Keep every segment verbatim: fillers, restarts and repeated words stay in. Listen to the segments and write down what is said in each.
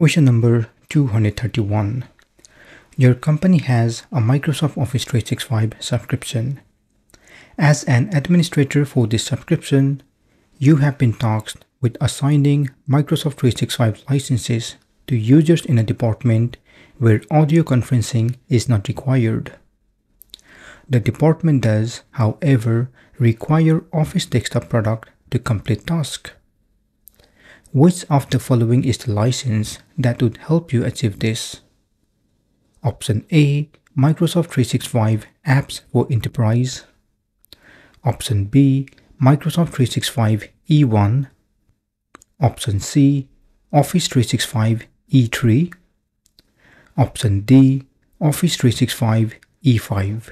Question number two hundred thirty-one. Your company has a Microsoft Office three sixty-five subscription. As an administrator for this subscription, you have been tasked with assigning Microsoft three sixty-five licenses to users in a department where audio conferencing is not required. The department does, however, require Office desktop product to complete task. Which of the following is the license that would help you achieve this? Option A. Microsoft three sixty-five Apps for Enterprise. Option B. Microsoft three sixty-five E one. Option C. Office three sixty-five E three. Option D. Office three sixty-five E five.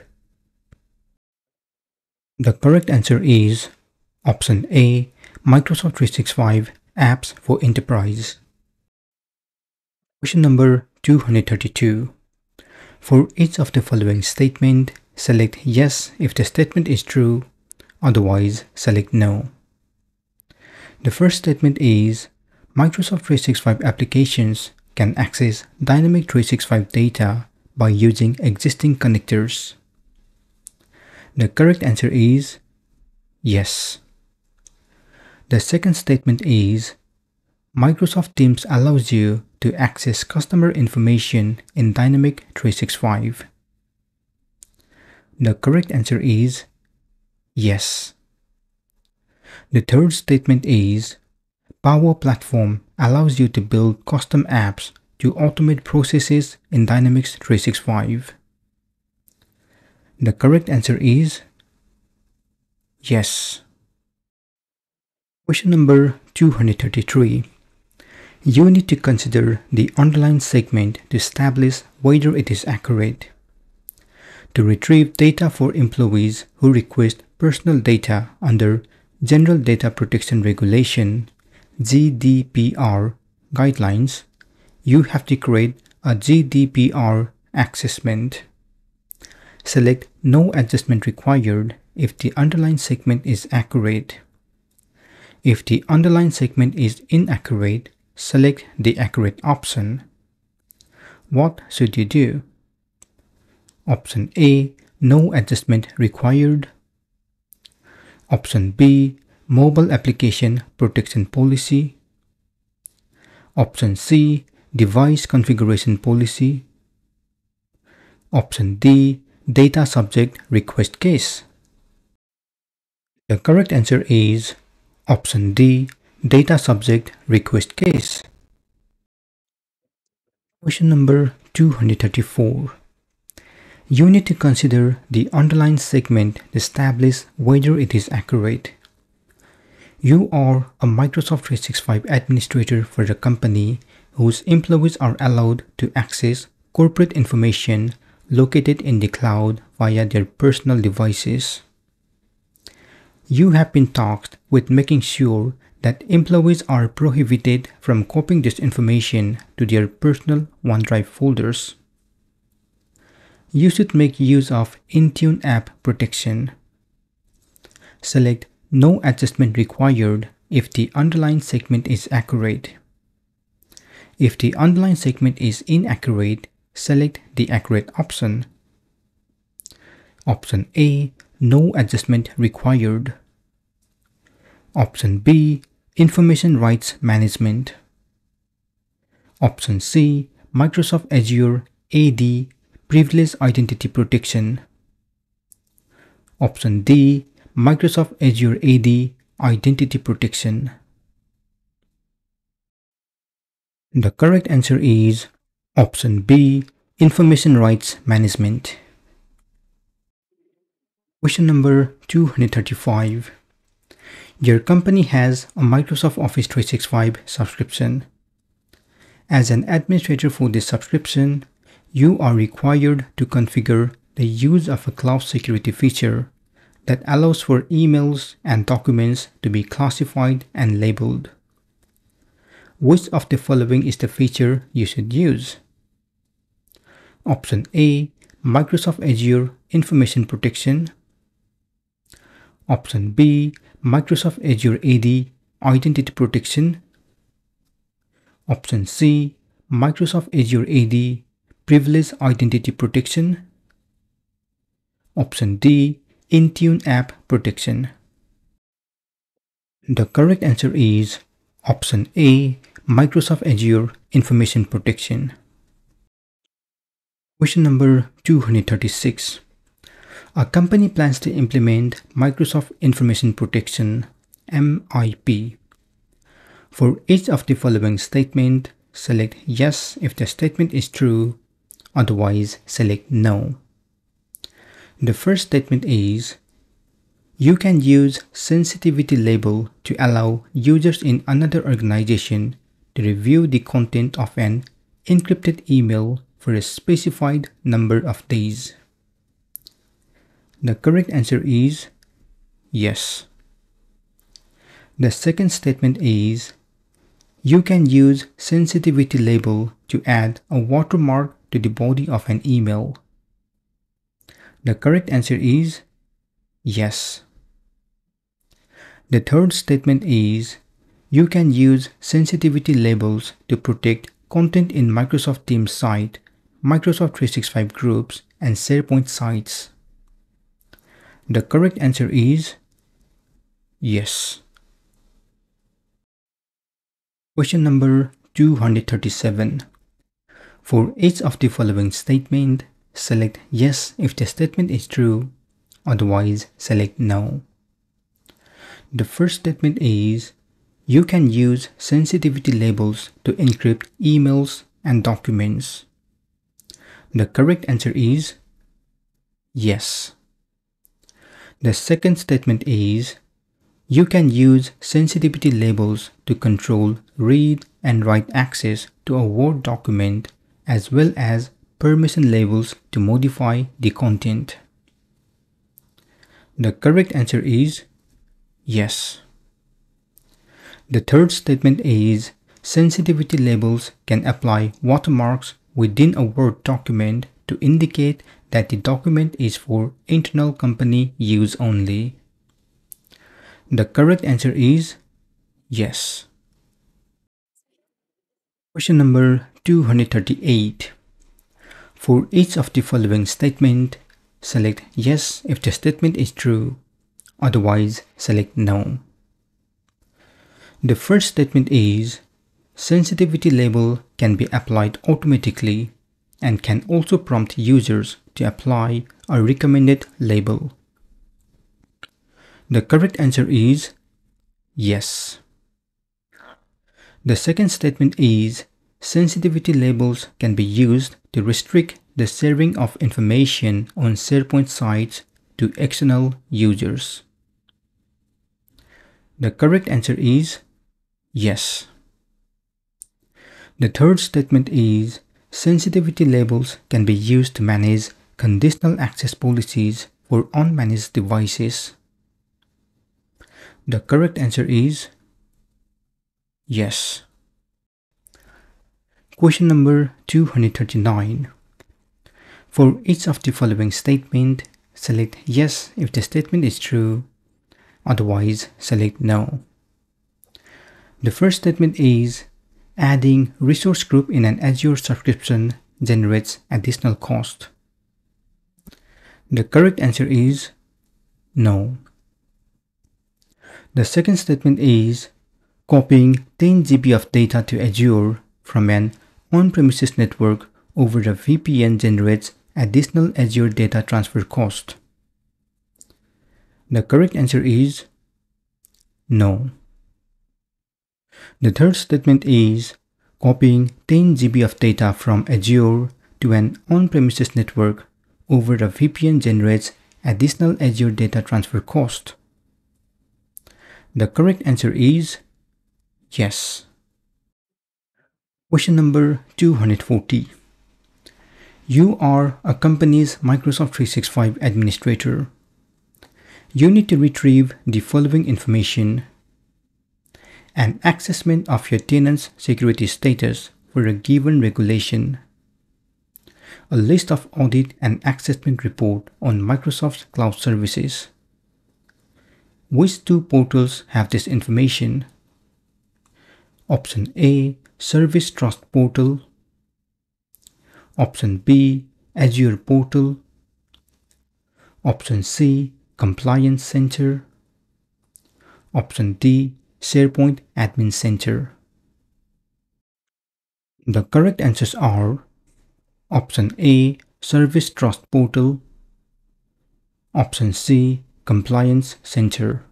The correct answer is Option A. Microsoft three sixty-five Apps for Enterprise. Question number two hundred thirty-two. For each of the following statement, select yes if the statement is true, otherwise select no. The first statement is Microsoft three sixty-five applications can access dynamic three sixty-five data by using existing connectors. The correct answer is yes. The second statement is Microsoft Teams allows you to access customer information in Dynamic three sixty-five. The correct answer is yes. The third statement is Power Platform allows you to build custom apps to automate processes in Dynamics three sixty-five. The correct answer is yes. Question number two hundred thirty-three. You need to consider the underlined segment to establish whether it is accurate. To retrieve data for employees who request personal data under General Data Protection Regulation G D P R guidelines, you have to create a G D P R assessment. Select No Adjustment Required if the underlined segment is accurate. If the underlined segment is inaccurate, select the accurate option. What should you do? Option A. No adjustment required. Option B. Mobile Application Protection Policy. Option C. Device Configuration Policy. Option D. Data Subject Request Case. The correct answer is Option D. Data Subject Request Case. Question number two hundred thirty-four. You need to consider the underlined segment to establish whether it is accurate. You are a Microsoft three sixty-five administrator for a company whose employees are allowed to access corporate information located in the cloud via their personal devices. You have been tasked with making sure that employees are prohibited from copying this information to their personal OneDrive folders. You should make use of Intune app protection. Select No Adjustment Required if the underlined segment is accurate. If the underlined segment is inaccurate, select the accurate option. Option A. No Adjustment Required. Option B. Information Rights Management. Option C. Microsoft Azure A D Privileged Identity Protection. Option D. Microsoft Azure A D Identity Protection. The correct answer is Option B. Information Rights Management. Question number two hundred thirty-five. Your company has a Microsoft Office three sixty-five subscription. As an administrator for this subscription, you are required to configure the use of a cloud security feature that allows for emails and documents to be classified and labeled. Which of the following is the feature you should use? Option A. Microsoft Azure Information Protection. Option B. Microsoft Azure A D Identity Protection. Option C. Microsoft Azure A D Privileged Identity Protection. Option D, Intune App Protection. The correct answer is option A, Microsoft Azure Information Protection. Question number two hundred thirty-six. A company plans to implement Microsoft Information Protection M I P. For each of the following statement, select yes if the statement is true, otherwise select no. The first statement is, you can use sensitivity label to allow users in another organization to review the content of an encrypted email for a specified number of days. The correct answer is yes. The second statement is, you can use sensitivity label to add a watermark to the body of an email. The correct answer is yes. The third statement is, you can use sensitivity labels to protect content in Microsoft Teams site, Microsoft three sixty-five groups, and SharePoint sites. The correct answer is yes. Question number two hundred thirty-seven. For each of the following statement, select yes if the statement is true, otherwise select no. The first statement is, you can use sensitivity labels to encrypt emails and documents. The correct answer is yes. The second statement is, you can use sensitivity labels to control read and write access to a Word document, as well as permission labels to modify the content. The correct answer is yes. The third statement is, sensitivity labels can apply watermarks within a Word document to indicate that the document is for internal company use only. The correct answer is yes. Question number two hundred thirty-eight. For each of the following statement, select yes if the statement is true, otherwise select no. The first statement is, sensitivity label can be applied automatically and can also prompt users to apply a recommended label. The correct answer is yes. The second statement is, sensitivity labels can be used to restrict the sharing of information on SharePoint sites to external users. The correct answer is yes. The third statement is, sensitivity labels can be used to manage conditional access policies for unmanaged devices. The correct answer is yes. Question number two hundred thirty-nine. For each of the following statement, select yes if the statement is true, otherwise select no. The first statement is, adding resource group in an Azure subscription generates additional cost. The correct answer is no. The second statement is, copying ten gigabytes of data to Azure from an on-premises network over a V P N generates additional Azure data transfer cost. The correct answer is no. The third statement is, copying ten gigabytes of data from Azure to an on-premises network over a V P N generates additional Azure data transfer cost. The correct answer is yes. Question number two hundred forty. You are a company's Microsoft three sixty-five administrator. You need to retrieve the following information: an assessment of your tenant's security status for a given regulation, a list of audit and assessment report on Microsoft's cloud services. Which two portals have this information? Option A, Service Trust Portal. Option B, Azure Portal. Option C, Compliance Center. Option D, SharePoint Admin Center. The correct answers are Option A, Service Trust Portal. Option C, Compliance Center.